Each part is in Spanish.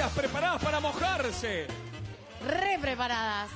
chicas preparadas para mojarse. Re preparadas.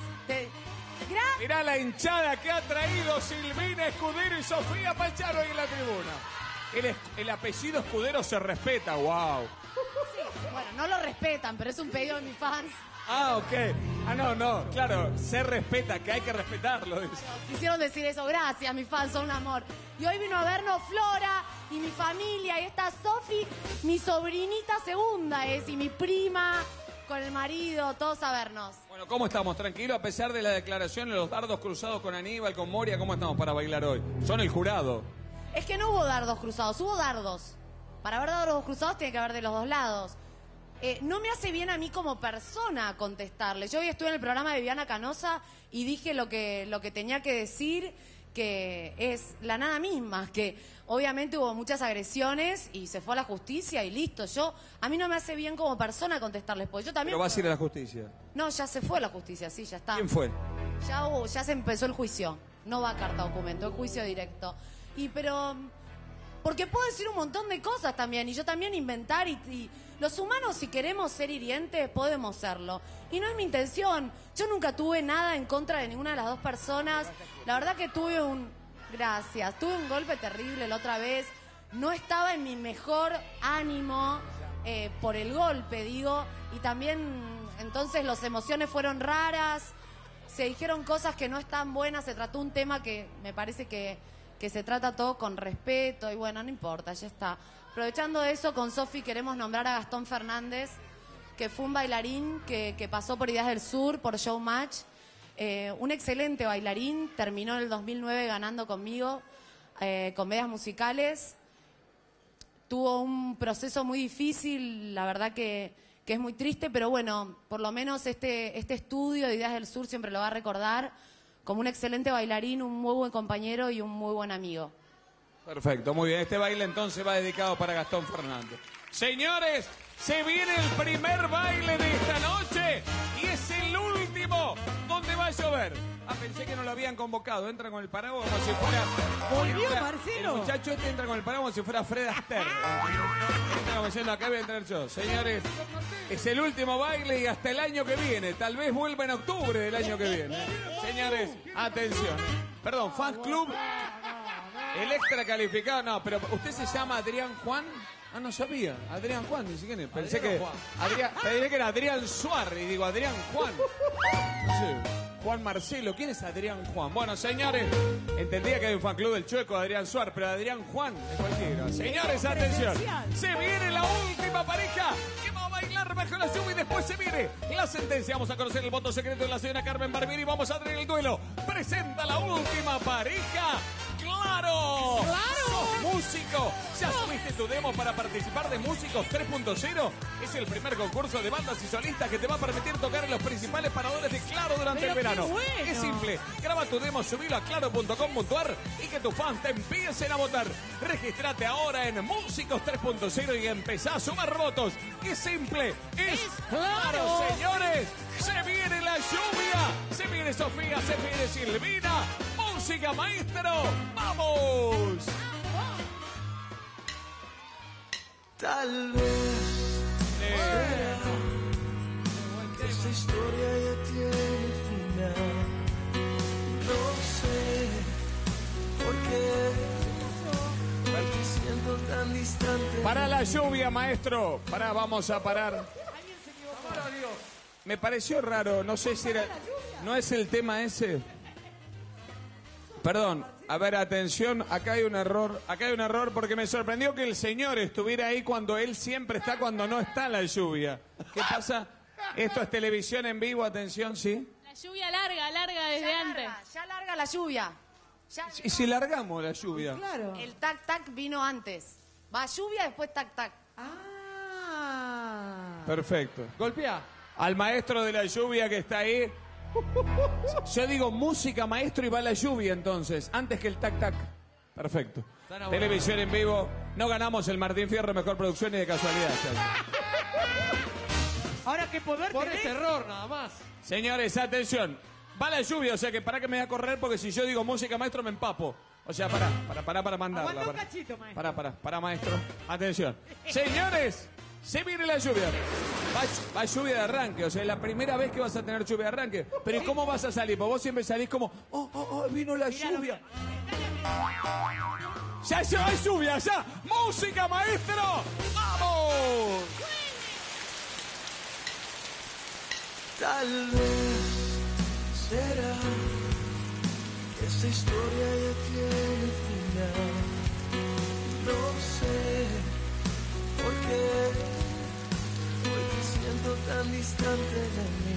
Mirá la hinchada que ha traído Silvina Escudero y Sofía Pacharo ahí en la tribuna. El apellido Escudero se respeta, wow. Sí, bueno, no lo respetan, pero es un pedido de mis fans. Ah, ok. Ah, no, claro, se respeta, que hay que respetarlo. Quisieron decir eso, gracias, mis fans, son un amor. Y hoy vino a vernos Flora y mi familia, y esta Sofi, mi sobrinita segunda es, y mi prima, con el marido, todos a vernos. Bueno, ¿cómo estamos? ¿Tranquilo? A pesar de la declaración de los dardos cruzados con Aníbal, con Moria, ¿cómo estamos para bailar hoy? Son el jurado. Es que no hubo dardos cruzados, hubo dardos. Para haber dardos cruzados tiene que haber de los dos lados. No me hace bien a mí como persona contestarle. Yo hoy estuve en el programa de Viviana Canosa y dije lo que tenía que decir, que es la nada misma, que obviamente hubo muchas agresiones y se fue a la justicia y listo. A mí no me hace bien como persona contestarles, porque yo también... Pero vas a ir a la justicia. No, ya se fue a la justicia, sí, ya está. ¿Quién fue? Ya se empezó el juicio. No va a carta documento, es juicio directo. Pero... porque puedo decir un montón de cosas también, y yo también inventar, y los humanos, si queremos ser hirientes, podemos serlo. Y no es mi intención. Yo nunca tuve nada en contra de ninguna de las dos personas. La verdad que tuve un golpe terrible la otra vez. No estaba en mi mejor ánimo por el golpe, digo, y también entonces las emociones fueron raras, se dijeron cosas que no están buenas, se trató un tema que me parece que se trata todo con respeto y bueno, no importa, ya está. Aprovechando eso, con Sofi queremos nombrar a Gastón Fernández, que fue un bailarín que pasó por Ideas del Sur, por Showmatch, un excelente bailarín, terminó en el 2009 ganando conmigo comedias musicales, tuvo un proceso muy difícil, la verdad que es muy triste, pero bueno, por lo menos este estudio de Ideas del Sur siempre lo va a recordar como un excelente bailarín, un muy buen compañero y un muy buen amigo. Perfecto, muy bien. Este baile entonces va dedicado para Gastón Fernández. Señores, se viene el primer baile de esta noche y es el último donde va a llover. Ah, pensé que no lo habían convocado. Entra con el paraguas como si fuera... ¿Volvió Marcelo? El muchacho este entra con el paraguas como si fuera Fred Astaire. Entra como diciendo, acá voy a entrar yo. Señores, es el último baile y hasta el año que viene. Tal vez vuelva en octubre del año que viene. Señores, atención. Perdón, Fans Club. El extra calificado. No, pero ¿usted se llama Adrián Juan? Ah, no sabía. Adrián Juan, dice quién es. Pensé que era Adrián Suárez. Y digo, Adrián Juan. No sé. Juan Marcelo, ¿quién es Adrián Juan? Bueno, señores, entendía que hay un fan club del Chueco, Adrián Suárez, pero Adrián Juan es cualquiera. Señores, atención, se viene la última pareja que va a bailar bajo la lluvia y después se viene la sentencia. Vamos a conocer el voto secreto de la señora Carmen Barbieri y vamos a tener el duelo. Presenta la última pareja. ¡Claro! ¡Sos músico! ¿Ya subiste tu demo para participar de Músicos 3.0? Es el primer concurso de bandas y solistas que te va a permitir tocar en los principales paradores de Claro durante el verano. Bueno. Es simple. Graba tu demo, subilo a claro.com.ar y que tus fans te empiecen a votar. Regístrate ahora en Músicos 3.0 y empezá a sumar votos. Es simple. Es claro, señores. Se viene la lluvia. Se viene Sofía. Se viene Silvina. Música, maestro. ¡Vamos! Tal vez esta historia ya tiene final. No sé por qué te siento tan distante. Para la lluvia, maestro. Vamos a parar. Me pareció raro, no sé si era... ¿No es el tema ese? Perdón, a ver, atención, acá hay un error porque me sorprendió que el señor estuviera ahí cuando él siempre está cuando no está la lluvia. ¿Qué pasa? Esto es televisión en vivo, atención, ¿sí? La lluvia larga desde antes. Ya larga la lluvia. ¿Y si largamos la lluvia? Claro. El tac-tac vino antes. Va lluvia, después tac-tac. Perfecto. Golpea. Al maestro de la lluvia que está ahí. Yo digo música, maestro, y va la lluvia entonces, antes que el tac-tac. Perfecto. Televisión en vivo. No ganamos el Martín Fierro Mejor Producción ni de casualidad. Ahora, ¿qué poder Por tenés? ese error, nada más. Señores, atención. Va la lluvia, o sea que para que me voy a correr porque si yo digo música, maestro, me empapo. O sea, para mandarla. Aguanta un cachito, maestro. Para, maestro. Atención. Señores, Se viene la lluvia. Va lluvia de arranque, o sea, es la primera vez que vas a tener lluvia de arranque. Pero ¿y cómo vas a salir? Porque vos siempre salís como, vino la lluvia. Ya hay lluvia, ya. ¡Música, maestro! ¡Vamos! Tal vez será que esta historia ya tiene final. No sé por qué hoy te siento tan distante de mí.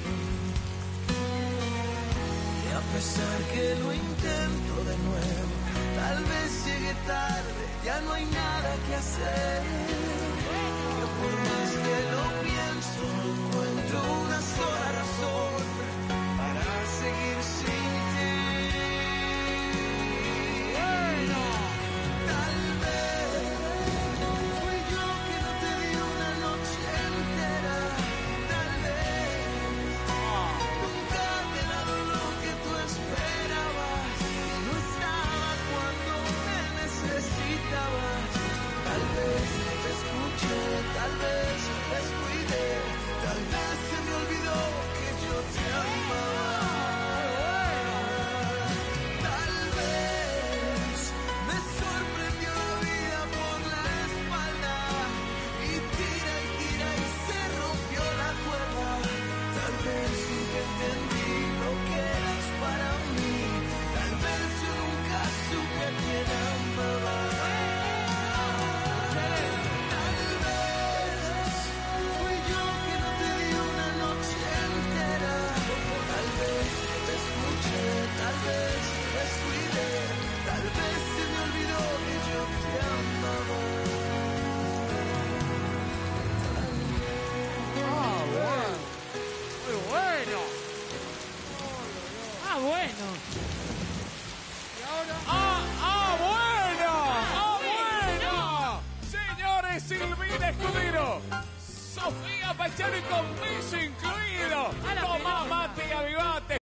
Y a pesar que lo intento de nuevo, tal vez llegue tarde, ya no hay nada que hacer. Que por más que lo pienso, no encuentro una sola razón para seguir sin ti. Bueno, tal vez fui yo que no te di una noche entera. Tal vez nunca te he dado lo que tú esperabas. No estaba cuando me necesitabas. Tal vez te escuché, tal vez descuidé, tal vez se me olvidó que yo te amaba. Tal vez me sorprendió la vida por la espalda y tira y se rompió la cuerda. Tal vez nunca entendí lo que eras para mí. Tal vez yo nunca supe a quién amaba. Tal vez fui yo que no te di una noche entera. Tal vez te escuché, tal vez descuidé, tal vez se me olvidó que yo te amaba. Muy bueno. Ah, bueno. ¡Bueno! Señores, Silvina Escudero, Sofía Pachano y con beso incluido. Tomá mate y avivate.